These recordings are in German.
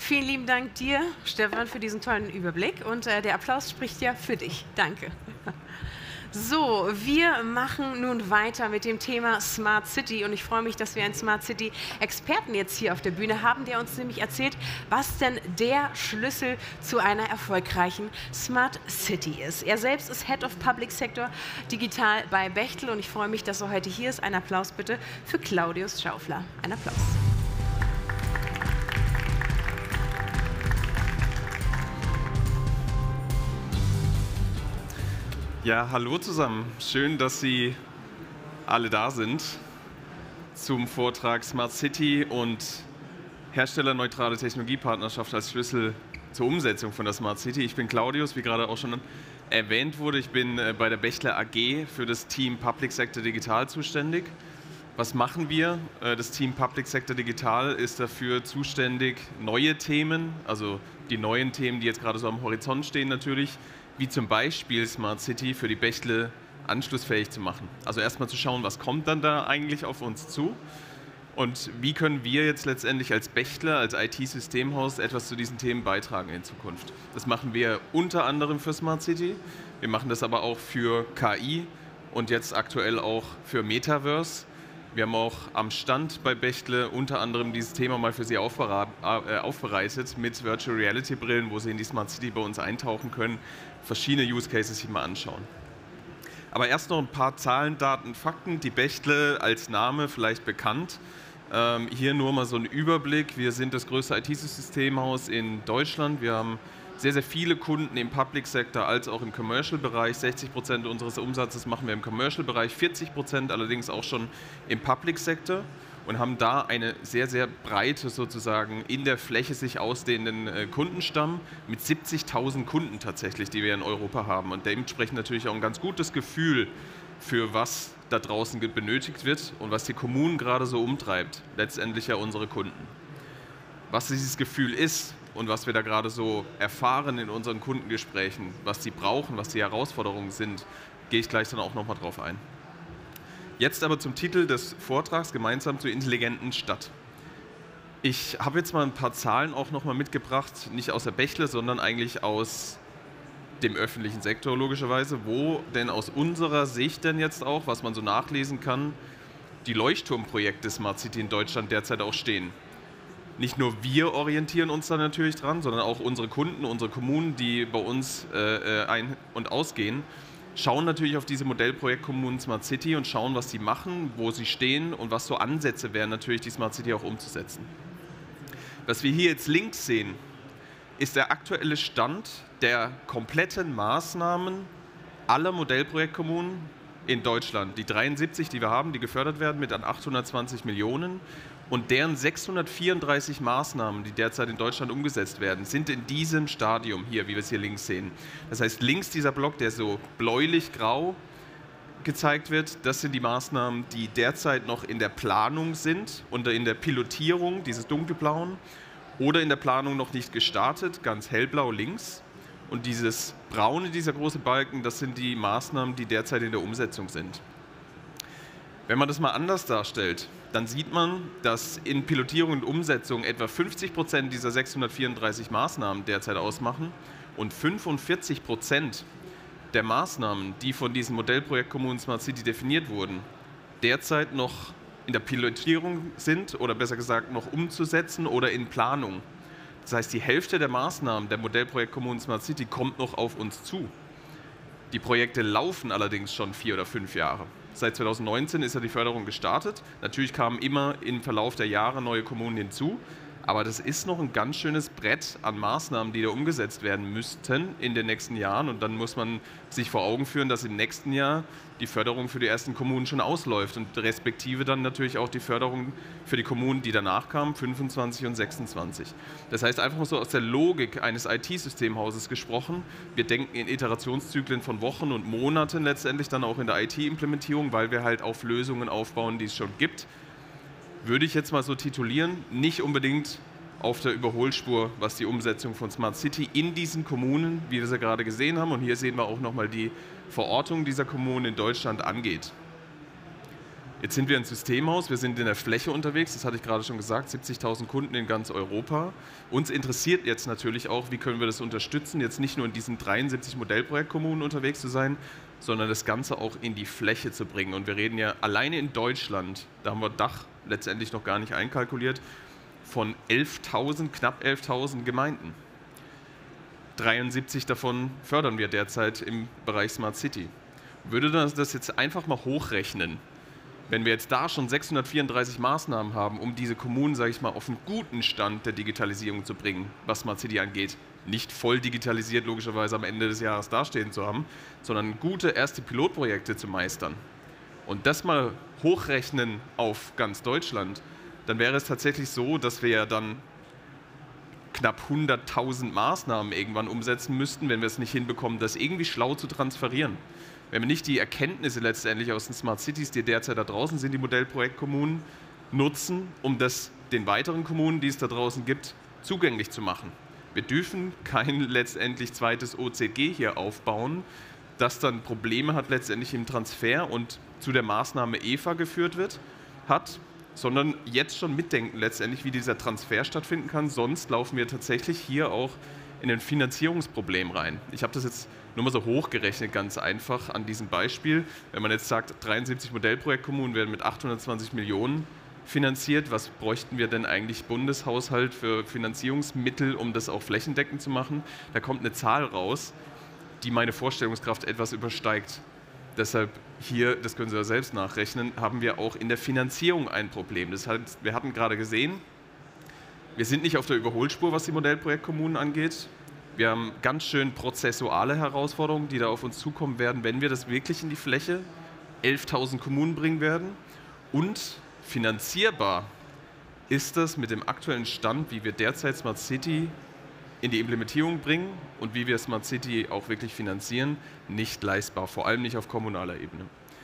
Vielen lieben Dank dir, Stefan, für diesen tollen Überblick. Und der Applaus spricht ja für dich. Danke. So, wir machen nun weiter mit dem Thema Smart City und ich freue mich, dass wir einen Smart City Experten jetzt hier auf der Bühne haben, der uns nämlich erzählt, was denn der Schlüssel zu einer erfolgreichen Smart City ist. Er selbst ist Head of Public Sector Digital bei Bechtle und ich freue mich, dass er heute hier ist. Ein Applaus bitte für Claudius Schaufler. Ein Applaus. Ja, hallo zusammen. Schön, dass Sie alle da sind zum Vortrag Smart City und herstellerneutrale Technologiepartnerschaft als Schlüssel zur Umsetzung von der Smart City. Ich bin Claudius, wie gerade auch schon erwähnt wurde. Ich bin bei der Bechtle AG für das Team Public Sector Digital zuständig. Was machen wir? Das Team Public Sector Digital ist dafür zuständig, neue Themen, also die neuen Themen, die jetzt gerade so am Horizont stehen natürlich, wie zum Beispiel Smart City für die Bechtle anschlussfähig zu machen. Also erstmal zu schauen, was kommt dann da eigentlich auf uns zu und wie können wir jetzt letztendlich als Bechtle, als IT-Systemhaus etwas zu diesen Themen beitragen in Zukunft. Das machen wir unter anderem für Smart City, wir machen das aber auch für KI und jetzt aktuell auch für Metaverse. Wir haben auch am Stand bei Bechtle unter anderem dieses Thema mal für Sie aufbereitet mit Virtual Reality Brillen, wo Sie in die Smart City bei uns eintauchen können, verschiedene Use Cases sich mal anschauen. Aber erst noch ein paar Zahlen, Daten, Fakten. Die Bechtle als Name vielleicht bekannt. Hier nur mal so ein Überblick. Wir sind das größte IT-Systemhaus in Deutschland. Wir haben sehr, sehr viele Kunden im Public Sector als auch im Commercial-Bereich. 60% unseres Umsatzes machen wir im Commercial-Bereich, 40% allerdings auch schon im Public Sector und haben da eine sehr, sehr breite sozusagen in der Fläche sich ausdehnenden Kundenstamm mit 70.000 Kunden tatsächlich, die wir in Europa haben und dementsprechend natürlich auch ein ganz gutes Gefühl für was da draußen benötigt wird und was die Kommunen gerade so umtreibt, letztendlich ja unsere Kunden. Was dieses Gefühl ist und was wir da gerade so erfahren in unseren Kundengesprächen, was sie brauchen, was die Herausforderungen sind, gehe ich gleich dann auch nochmal drauf ein. Jetzt aber zum Titel des Vortrags, gemeinsam zur intelligenten Stadt. Ich habe jetzt mal ein paar Zahlen auch nochmal mitgebracht, nicht aus der Bechtle, sondern eigentlich aus dem öffentlichen Sektor logischerweise, wo denn aus unserer Sicht denn jetzt auch, was man so nachlesen kann, die Leuchtturmprojekte Smart City in Deutschland derzeit auch stehen. Nicht nur wir orientieren uns da natürlich dran, sondern auch unsere Kunden, unsere Kommunen, die bei uns ein- und ausgehen, schauen natürlich auf diese Modellprojektkommunen Smart City und schauen, was sie machen, wo sie stehen und was so Ansätze wären, natürlich die Smart City auch umzusetzen. Was wir hier jetzt links sehen, ist der aktuelle Stand der kompletten Maßnahmen aller Modellprojektkommunen in Deutschland. Die 73, die wir haben, die gefördert werden mit an 820 Millionen. Und deren 634 Maßnahmen, die derzeit in Deutschland umgesetzt werden, sind in diesem Stadium hier, wie wir es hier links sehen. Das heißt, links dieser Block, der so bläulich-grau gezeigt wird, das sind die Maßnahmen, die derzeit noch in der Planung sind und in der Pilotierung, dieses dunkelblauen, oder in der Planung noch nicht gestartet, ganz hellblau links. Und dieses braune, dieser große Balken, das sind die Maßnahmen, die derzeit in der Umsetzung sind. Wenn man das mal anders darstellt, dann sieht man, dass in Pilotierung und Umsetzung etwa 50% dieser 634 Maßnahmen derzeit ausmachen und 45% der Maßnahmen, die von diesen Modellprojektkommunen Smart City definiert wurden, derzeit noch in der Pilotierung sind oder besser gesagt noch umzusetzen oder in Planung. Das heißt, die Hälfte der Maßnahmen der Modellprojektkommunen Smart City kommt noch auf uns zu. Die Projekte laufen allerdings schon 4 oder 5 Jahre. Seit 2019 ist ja die Förderung gestartet. Natürlich kamen immer im Verlauf der Jahre neue Kommunen hinzu. Aber das ist noch ein ganz schönes Brett an Maßnahmen, die da umgesetzt werden müssten in den nächsten Jahren. Und dann muss man sich vor Augen führen, dass im nächsten Jahr die Förderung für die ersten Kommunen schon ausläuft und respektive dann natürlich auch die Förderung für die Kommunen, die danach kamen, 25 und 26. Das heißt, einfach mal so aus der Logik eines IT-Systemhauses gesprochen, wir denken in Iterationszyklen von Wochen und Monaten letztendlich dann auch in der IT-Implementierung, weil wir halt auf Lösungen aufbauen, die es schon gibt. Würde ich jetzt mal so titulieren, nicht unbedingt auf der Überholspur, was die Umsetzung von Smart City in diesen Kommunen, wie wir sie gerade gesehen haben, und hier sehen wir auch nochmal die Verortung dieser Kommunen in Deutschland angeht. Jetzt sind wir ein Systemhaus, wir sind in der Fläche unterwegs, das hatte ich gerade schon gesagt, 70.000 Kunden in ganz Europa. Uns interessiert jetzt natürlich auch, wie können wir das unterstützen, jetzt nicht nur in diesen 73 Modellprojektkommunen unterwegs zu sein, sondern das Ganze auch in die Fläche zu bringen. Und wir reden ja alleine in Deutschland, da haben wir Dach letztendlich noch gar nicht einkalkuliert, von 11.000, knapp 11.000 Gemeinden. 73 davon fördern wir derzeit im Bereich Smart City. Würde das jetzt einfach mal hochrechnen, wenn wir jetzt da schon 634 Maßnahmen haben, um diese Kommunen, sage ich mal, auf einen guten Stand der Digitalisierung zu bringen, was Smart City angeht, nicht voll digitalisiert logischerweise am Ende des Jahres dastehen zu haben, sondern gute erste Pilotprojekte zu meistern und das mal hochrechnen auf ganz Deutschland, dann wäre es tatsächlich so, dass wir ja dann knapp 100.000 Maßnahmen irgendwann umsetzen müssten, wenn wir es nicht hinbekommen, das irgendwie schlau zu transferieren. Wenn wir nicht die Erkenntnisse letztendlich aus den Smart Cities, die derzeit da draußen sind, die Modellprojektkommunen, nutzen, um das den weiteren Kommunen, die es da draußen gibt, zugänglich zu machen. Wir dürfen kein letztendlich zweites OZG hier aufbauen, das dann Probleme hat letztendlich im Transfer und zu der Maßnahme EVA geführt hat, sondern jetzt schon mitdenken letztendlich, wie dieser Transfer stattfinden kann. Sonst laufen wir tatsächlich hier auch in ein Finanzierungsproblem rein. Ich habe das jetzt nur mal so hochgerechnet, ganz einfach an diesem Beispiel. Wenn man jetzt sagt, 73 Modellprojektkommunen werden mit 820 Millionen finanziert, was bräuchten wir denn eigentlich Bundeshaushalt für Finanzierungsmittel, um das auch flächendeckend zu machen? Da kommt eine Zahl raus, die meine Vorstellungskraft etwas übersteigt. Deshalb hier, das können Sie ja selbst nachrechnen, haben wir auch in der Finanzierung ein Problem. Das heißt, wir hatten gerade gesehen, wir sind nicht auf der Überholspur, was die Modellprojektkommunen angeht. Wir haben ganz schön prozessuale Herausforderungen, die da auf uns zukommen werden, wenn wir das wirklich in die Fläche 11.000 Kommunen bringen werden. Und finanzierbar ist das mit dem aktuellen Stand, wie wir derzeit Smart City in die Implementierung bringen und wie wir Smart City auch wirklich finanzieren, nicht leistbar, vor allem nicht auf kommunaler Ebene.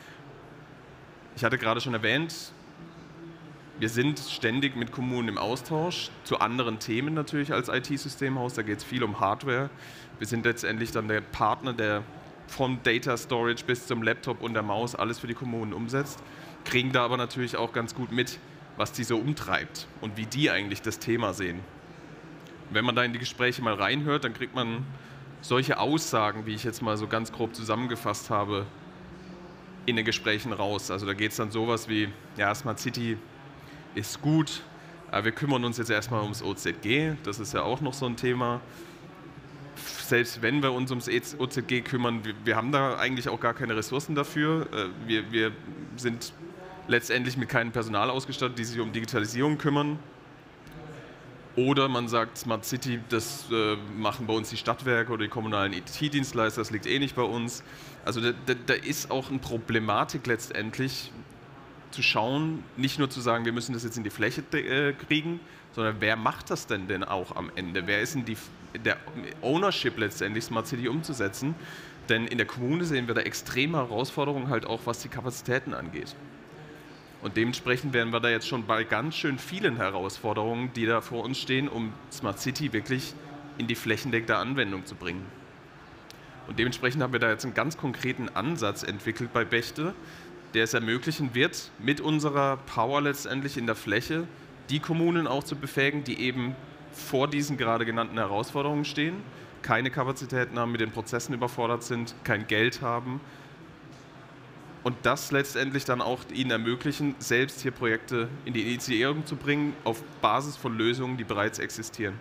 Ich hatte gerade schon erwähnt, wir sind ständig mit Kommunen im Austausch, zu anderen Themen natürlich als IT-Systemhaus, da geht es viel um Hardware. Wir sind letztendlich dann der Partner, der vom Data Storage bis zum Laptop und der Maus alles für die Kommunen umsetzt, kriegen da aber natürlich auch ganz gut mit, was die so umtreibt und wie die eigentlich das Thema sehen. Wenn man da in die Gespräche mal reinhört, dann kriegt man solche Aussagen, wie ich jetzt mal so ganz grob zusammengefasst habe, in den Gesprächen raus. Also da geht es dann sowas wie, ja, Smart City ist gut, aber wir kümmern uns jetzt erstmal ums OZG, das ist ja auch noch so ein Thema. Selbst wenn wir uns ums OZG kümmern, wir haben da eigentlich auch gar keine Ressourcen dafür. Wir sind letztendlich mit keinem Personal ausgestattet, die sich um Digitalisierung kümmern. Oder man sagt, Smart City, das machen bei uns die Stadtwerke oder die kommunalen IT-Dienstleister, das liegt eh nicht bei uns. Also da ist auch eine Problematik letztendlich, zu schauen, nicht nur zu sagen, wir müssen das jetzt in die Fläche kriegen, sondern wer macht das denn auch am Ende? Wer ist denn der Ownership letztendlich, Smart City umzusetzen? Denn in der Kommune sehen wir da extreme Herausforderungen halt auch, was die Kapazitäten angeht. Und dementsprechend wären wir da jetzt schon bei ganz schön vielen Herausforderungen, die da vor uns stehen, um Smart City wirklich in die flächendeckende Anwendung zu bringen. Und dementsprechend haben wir da jetzt einen ganz konkreten Ansatz entwickelt bei Bechtle, der es ermöglichen wird, mit unserer Power letztendlich in der Fläche die Kommunen auch zu befähigen, die eben vor diesen gerade genannten Herausforderungen stehen, keine Kapazitäten haben, mit den Prozessen überfordert sind, kein Geld haben und das letztendlich dann auch ihnen ermöglichen, selbst hier Projekte in die Initiierung zu bringen, auf Basis von Lösungen, die bereits existieren.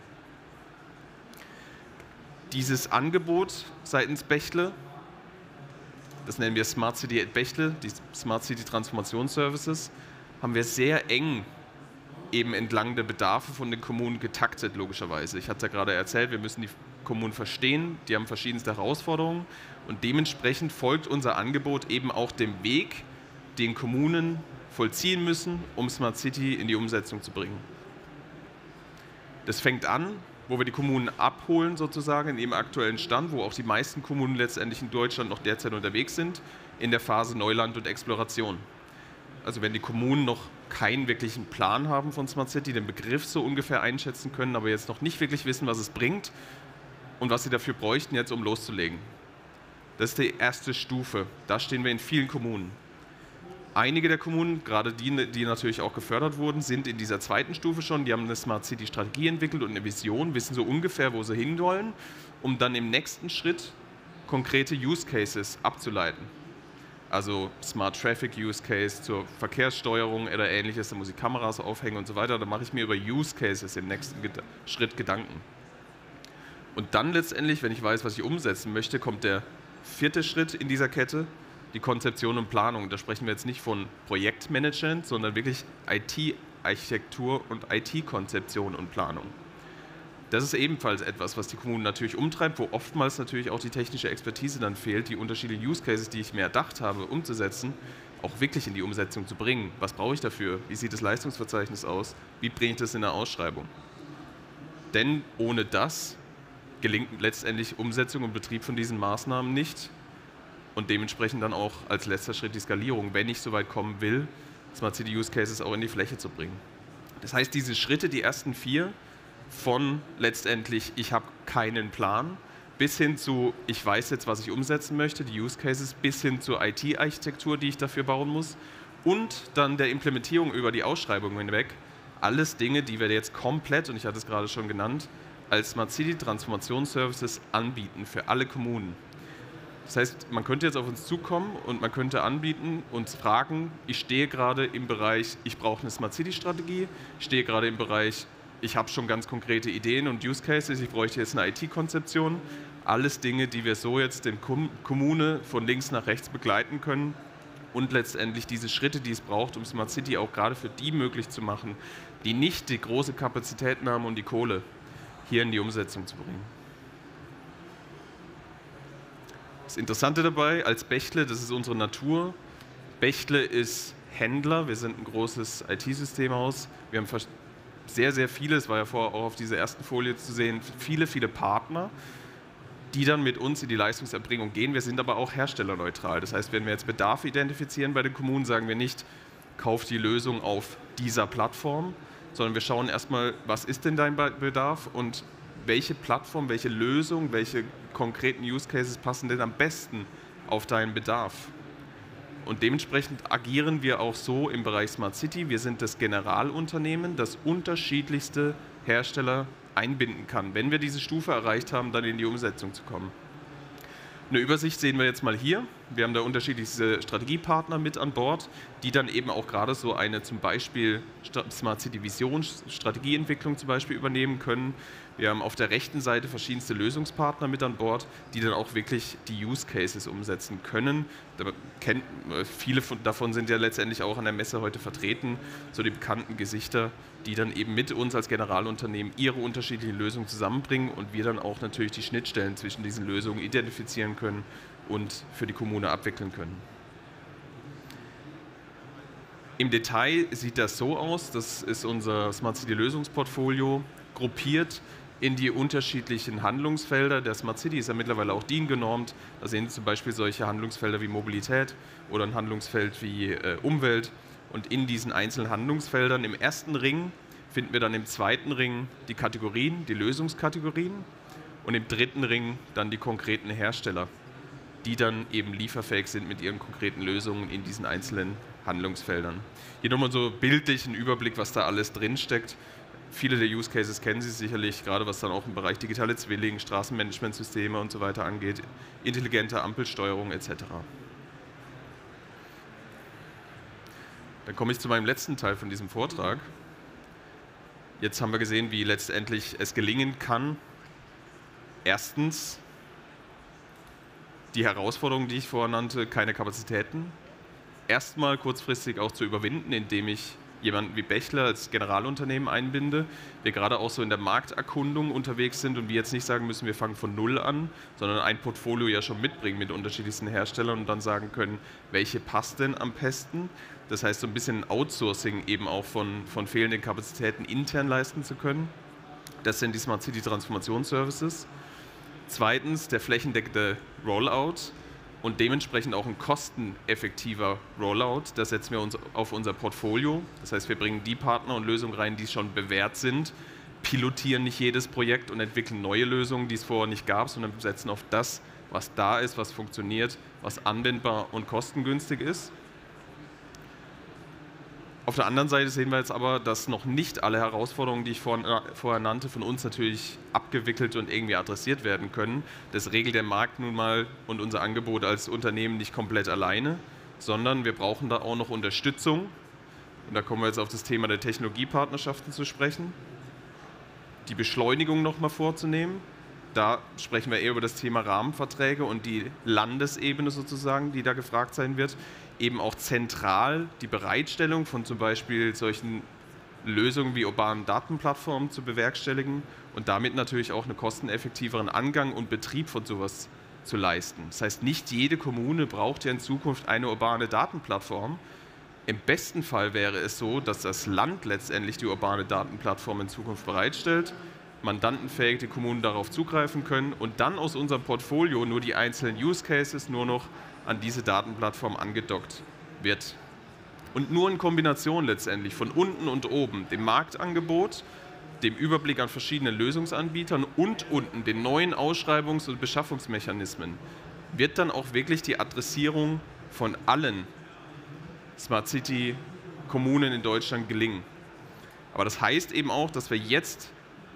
Dieses Angebot seitens Bechtle, das nennen wir Smart City at Bechtle, die Smart City Transformationsservices, haben wir sehr eng eben entlang der Bedarfe von den Kommunen getaktet, logischerweise. Ich hatte ja gerade erzählt, wir müssen die Kommunen verstehen, die haben verschiedenste Herausforderungen und dementsprechend folgt unser Angebot eben auch dem Weg, den Kommunen vollziehen müssen, um Smart City in die Umsetzung zu bringen. Das fängt an, wo wir die Kommunen abholen sozusagen in ihrem aktuellen Stand, wo auch die meisten Kommunen letztendlich in Deutschland noch derzeit unterwegs sind, in der Phase Neuland und Exploration. Also wenn die Kommunen noch keinen wirklichen Plan haben von Smart City, den Begriff so ungefähr einschätzen können, aber jetzt noch nicht wirklich wissen, was es bringt und was sie dafür bräuchten, jetzt um loszulegen. Das ist die erste Stufe, da stehen wir in vielen Kommunen. Einige der Kommunen, gerade die natürlich auch gefördert wurden, sind in dieser zweiten Stufe schon. Die haben eine Smart City Strategie entwickelt und eine Vision, wissen so ungefähr, wo sie hin wollen, um dann im nächsten Schritt konkrete Use Cases abzuleiten. Also Smart Traffic Use Case zur Verkehrssteuerung oder ähnliches, da muss ich Kameras aufhängen und so weiter. Da mache ich mir über Use Cases im nächsten Schritt Gedanken. Und dann letztendlich, wenn ich weiß, was ich umsetzen möchte, kommt der vierte Schritt in dieser Kette, die Konzeption und Planung. Da sprechen wir jetzt nicht von Projektmanagement, sondern wirklich IT-Architektur und IT-Konzeption und Planung. Das ist ebenfalls etwas, was die Kommunen natürlich umtreibt, wo oftmals natürlich auch die technische Expertise dann fehlt, die unterschiedlichen Use Cases, die ich mir erdacht habe, umzusetzen, auch wirklich in die Umsetzung zu bringen. Was brauche ich dafür? Wie sieht das Leistungsverzeichnis aus? Wie bringe ich das in der Ausschreibung? Denn ohne das gelingt letztendlich Umsetzung und Betrieb von diesen Maßnahmen nicht und dementsprechend dann auch als letzter Schritt die Skalierung, wenn ich so weit kommen will, Smart City Use Cases auch in die Fläche zu bringen. Das heißt, diese Schritte, die ersten 4, von letztendlich, ich habe keinen Plan, bis hin zu, ich weiß jetzt, was ich umsetzen möchte, die Use Cases, bis hin zur IT-Architektur, die ich dafür bauen muss und dann der Implementierung über die Ausschreibung hinweg. Alles Dinge, die wir jetzt komplett, und ich hatte es gerade schon genannt, als Smart City Transformationsservices anbieten für alle Kommunen. Das heißt, man könnte jetzt auf uns zukommen und man könnte anbieten, uns fragen, ich stehe gerade im Bereich, ich brauche eine Smart City Strategie, ich stehe gerade im Bereich, ich habe schon ganz konkrete Ideen und Use Cases, ich bräuchte jetzt eine IT-Konzeption. Alles Dinge, die wir so jetzt in Kommune von links nach rechts begleiten können und letztendlich diese Schritte, die es braucht, um Smart City auch gerade für die möglich zu machen, die nicht die große Kapazitäten haben und die Kohle, hier in die Umsetzung zu bringen. Das Interessante dabei, als Bechtle, das ist unsere Natur. Bechtle ist Händler, wir sind ein großes IT-Systemhaus, wir haben sehr, sehr viele, es war ja vorher auch auf dieser ersten Folie zu sehen, viele, viele Partner, die dann mit uns in die Leistungserbringung gehen. Wir sind aber auch herstellerneutral. Das heißt, wenn wir jetzt Bedarf identifizieren bei den Kommunen, sagen wir nicht, kauf die Lösung auf dieser Plattform, sondern wir schauen erstmal, was ist denn dein Bedarf und welche Plattform, welche Lösung, welche konkreten Use Cases passen denn am besten auf deinen Bedarf. Und dementsprechend agieren wir auch so im Bereich Smart City. Wir sind das Generalunternehmen, das unterschiedlichste Hersteller einbinden kann, wenn wir diese Stufe erreicht haben, dann in die Umsetzung zu kommen. Eine Übersicht sehen wir jetzt mal hier. Wir haben da unterschiedliche Strategiepartner mit an Bord, die dann eben auch gerade so eine zum Beispiel Smart City Vision, Strategieentwicklung zum Beispiel übernehmen können. Wir haben auf der rechten Seite verschiedenste Lösungspartner mit an Bord, die dann auch wirklich die Use Cases umsetzen können. Viele davon sind ja letztendlich auch an der Messe heute vertreten, so die bekannten Gesichter, die dann eben mit uns als Generalunternehmen ihre unterschiedlichen Lösungen zusammenbringen und wir dann auch natürlich die Schnittstellen zwischen diesen Lösungen identifizieren können und für die Kommune abwickeln können. Im Detail sieht das so aus, das ist unser Smart City Lösungsportfolio, gruppiert in die unterschiedlichen Handlungsfelder. Der Smart City ist ja mittlerweile auch DIN genormt. Da sehen Sie zum Beispiel solche Handlungsfelder wie Mobilität oder ein Handlungsfeld wie Umwelt. Und in diesen einzelnen Handlungsfeldern im ersten Ring finden wir dann im zweiten Ring die Kategorien, die Lösungskategorien und im dritten Ring dann die konkreten Hersteller, die dann eben lieferfähig sind mit ihren konkreten Lösungen in diesen einzelnen Handlungsfeldern. Hier nochmal so bildlich ein Überblick, was da alles drinsteckt. Viele der Use Cases kennen Sie sicherlich, gerade was dann auch im Bereich digitale Zwilling, Straßenmanagementsysteme und so weiter angeht, intelligente Ampelsteuerung etc. Dann komme ich zu meinem letzten Teil von diesem Vortrag. Jetzt haben wir gesehen, wie letztendlich es gelingen kann, erstens die Herausforderungen, die ich vorher nannte, keine Kapazitäten, erstmal kurzfristig auch zu überwinden, indem ich jemanden wie Bechtle als Generalunternehmen einbinde, wir gerade auch so in der Markterkundung unterwegs sind und wir jetzt nicht sagen müssen, wir fangen von Null an, sondern ein Portfolio ja schon mitbringen mit unterschiedlichsten Herstellern und dann sagen können, welche passt denn am besten. Das heißt, so ein bisschen Outsourcing eben auch von fehlenden Kapazitäten intern leisten zu können. Das sind die Smart City Transformationsservices. Zweitens der flächendeckende Rollout und dementsprechend auch ein kosteneffektiver Rollout. Da setzen wir uns auf unser Portfolio. Das heißt, wir bringen die Partner und Lösungen rein, die schon bewährt sind, pilotieren nicht jedes Projekt und entwickeln neue Lösungen, die es vorher nicht gab, sondern setzen auf das, was da ist, was funktioniert, was anwendbar und kostengünstig ist. Auf der anderen Seite sehen wir jetzt aber, dass noch nicht alle Herausforderungen, die ich vorher nannte, von uns natürlich abgewickelt und irgendwie adressiert werden können. Das regelt der Markt nun mal und unser Angebot als Unternehmen nicht komplett alleine, sondern wir brauchen da auch noch Unterstützung. Und da kommen wir jetzt auf das Thema der Technologiepartnerschaften zu sprechen. Die Beschleunigung nochmal vorzunehmen. Da sprechen wir eher über das Thema Rahmenverträge und die Landesebene sozusagen, die da gefragt sein wird. Eben auch zentral die Bereitstellung von zum Beispiel solchen Lösungen wie urbanen Datenplattformen zu bewerkstelligen und damit natürlich auch einen kosteneffektiveren Angang und Betrieb von sowas zu leisten. Das heißt, nicht jede Kommune braucht ja in Zukunft eine urbane Datenplattform. Im besten Fall wäre es so, dass das Land letztendlich die urbane Datenplattform in Zukunft bereitstellt, mandantenfähig die Kommunen darauf zugreifen können und dann aus unserem Portfolio nur die einzelnen Use Cases nur noch an diese Datenplattform angedockt wird. Und nur in Kombination letztendlich von unten und oben, dem Marktangebot, dem Überblick an verschiedenen Lösungsanbietern und unten den neuen Ausschreibungs- und Beschaffungsmechanismen, wird dann auch wirklich die Adressierung von allen Smart City Kommunen in Deutschland gelingen. Aber das heißt eben auch, dass wir jetzt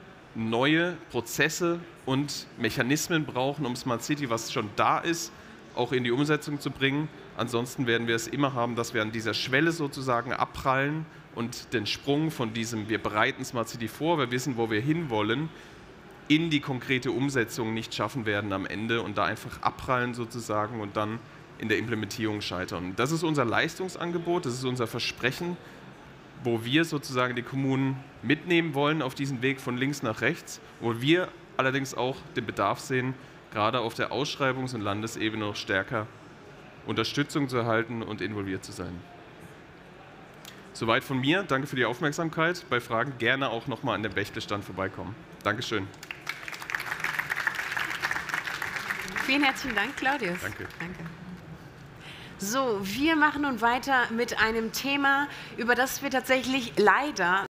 neue Prozesse und Mechanismen brauchen, um Smart City, was schon da ist, auch in die Umsetzung zu bringen. Ansonsten werden wir es immer haben, dass wir an dieser Schwelle sozusagen abprallen und den Sprung von diesem, wir bereiten Smart City vor, wir wissen, wo wir hinwollen, in die konkrete Umsetzung nicht schaffen werden am Ende und da einfach abprallen sozusagen und dann in der Implementierung scheitern. Das ist unser Leistungsangebot, das ist unser Versprechen, wo wir sozusagen die Kommunen mitnehmen wollen auf diesen Weg von links nach rechts, wo wir allerdings auch den Bedarf sehen, gerade auf der Ausschreibungs- und Landesebene noch stärker Unterstützung zu erhalten und involviert zu sein. Soweit von mir. Danke für die Aufmerksamkeit. Bei Fragen gerne auch nochmal an dem Bächle-Stand vorbeikommen. Dankeschön. Vielen herzlichen Dank, Claudius. Danke. Danke. So, wir machen nun weiter mit einem Thema, über das wir tatsächlich leider